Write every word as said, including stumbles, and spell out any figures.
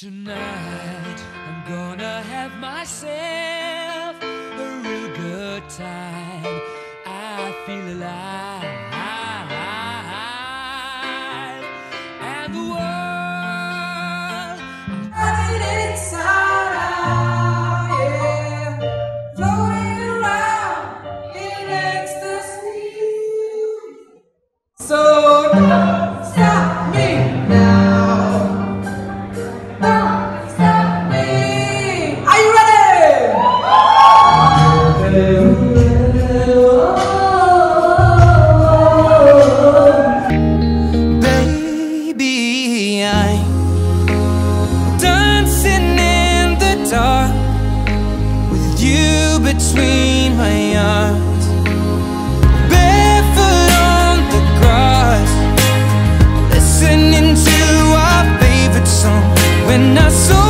Tonight I'm gonna have myself a real good time. I feel alive, and the world running inside out, yeah, floating around in ecstasy. So don't stop me now. Baby, I'm dancing in the dark with you between my arms, barefoot on the grass, listening to our favorite song. When I saw